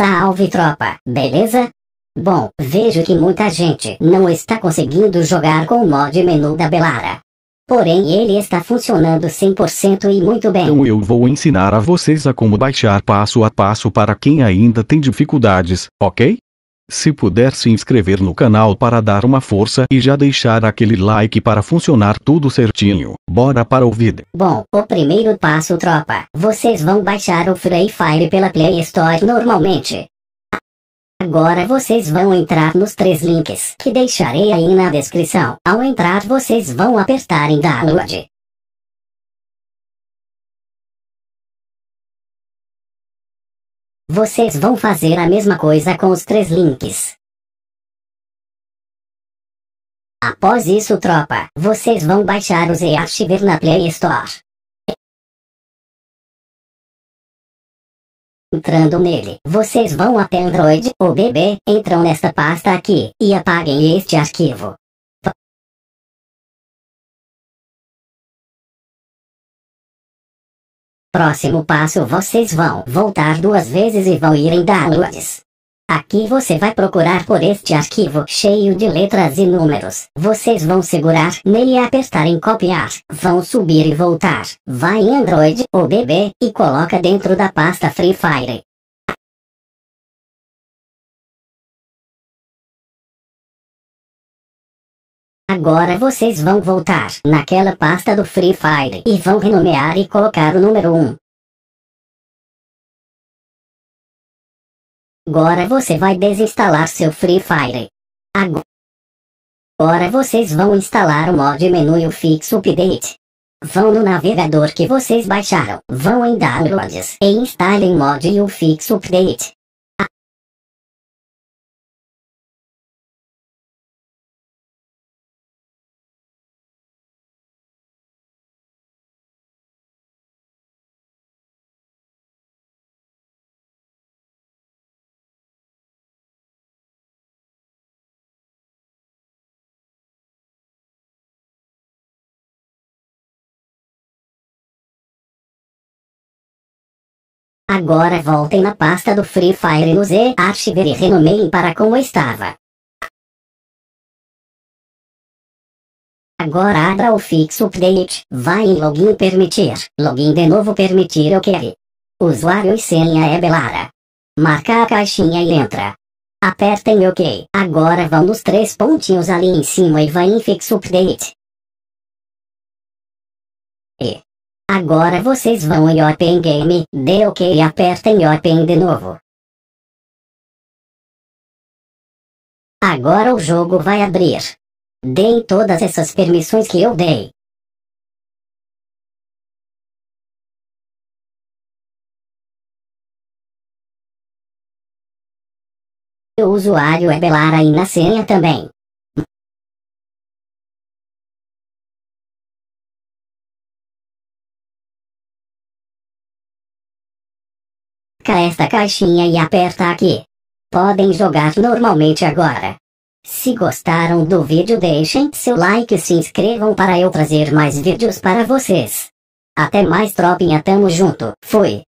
Salve tropa, beleza? Bom, vejo que muita gente não está conseguindo jogar com o mod menu da Belara. Porém ele está funcionando 100% e muito bem. Então eu vou ensinar a vocês a como baixar passo a passo para quem ainda tem dificuldades, ok? Se puder se inscrever no canal para dar uma força e já deixar aquele like para funcionar tudo certinho. Bora para o vídeo. Bom, o primeiro passo tropa, vocês vão baixar o Free Fire pela Play Store normalmente. Agora vocês vão entrar nos 3 links que deixarei aí na descrição. Ao entrar vocês vão apertar em download. Vocês vão fazer a mesma coisa com os 3 links. Após isso tropa, vocês vão baixar o Z-Archiver na Play Store. Entrando nele, vocês vão até Android ou BB, entram nesta pasta aqui, e apaguem este arquivo. Próximo passo, vocês vão voltar 2 vezes e vão ir em Downloads. Aqui você vai procurar por este arquivo cheio de letras e números. Vocês vão segurar nele e apertar em copiar. Vão subir e voltar. Vai em Android ou BB e coloca dentro da pasta Free Fire. Agora vocês vão voltar naquela pasta do Free Fire e vão renomear e colocar o número 1. Agora você vai desinstalar seu Free Fire. Agora vocês vão instalar o mod menu e o Fix Update. Vão no navegador que vocês baixaram, vão em Downloads e instalem mod e o Fix Update. Agora voltem na pasta do Free Fire no Z-Archiver e renomeiem para como estava. Agora abra o Fix Update, vai em Login permitir, login de novo permitir OK. Usuário e senha é Belara. Marca a caixinha e entra. Apertem OK. Agora vão nos 3 pontinhos ali em cima e vai em Fix Update. Agora vocês vão em Open Game, dê OK e apertem Open de novo. Agora o jogo vai abrir. Deem todas essas permissões que eu dei. O usuário é Belara e na senha também. Esta caixinha e aperta aqui. Podem jogar normalmente agora. Se gostaram do vídeo deixem seu like e se inscrevam para eu trazer mais vídeos para vocês. Até mais tropinha, tamo junto, fui.